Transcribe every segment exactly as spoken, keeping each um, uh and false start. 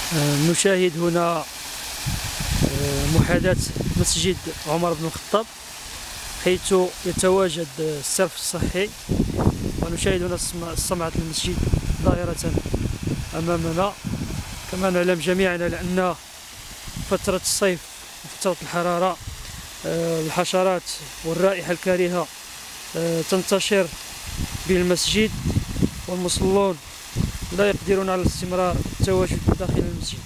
نشاهد هنا محاذاة مسجد عمر بن الخطاب حيث يتواجد الصرف الصحي، ونشاهد هنا صمعة المسجد ظاهرة أمامنا. كما نعلم جميعا على أن فترة الصيف وفترة الحرارة الحشرات والرائحة الكريهة تنتشر بالمسجد، والمصلون لا يقدرون على الاستمرار التواجد داخل المسجد.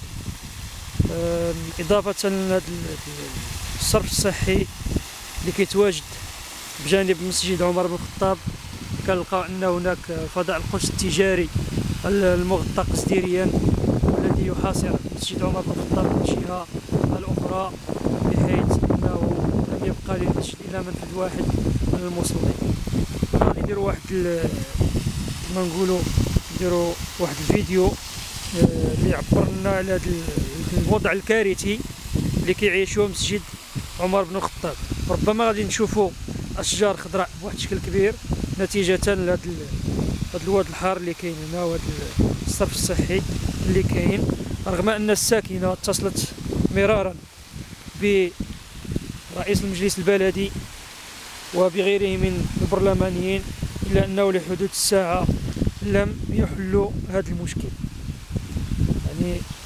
إضافة لهذا الصرف الصحي اللي كيتواجد بجانب مسجد عمر بن الخطاب، كنلقاو أن هناك فضاء القدس التجاري المغطى قصديريا، والذي يحاصر مسجد عمر بن الخطاب من الجهة الأخرى، بحيث أنه لم يبقى للمسجد إلا منفذ واحد من المصلين. غادي نديرو واحد كما نقولوا نديرو واحد الفيديو اللي يعبر لنا على هذا الوضع الكارثي اللي كيعيشوه مسجد عمر بن الخطاب. ربما غادي نشوفوا اشجار خضراء بواحد الشكل كبير نتيجه لهذا هذا الواد الحار اللي كاين هنا، وهذا الصرف الصحي اللي كاين، رغم ان الساكنه اتصلت مرارا برئيس المجلس البلدي وبغيره من البرلمانيين، الا انه لحدود الساعه لم يحلوا هذا المشكل. يعني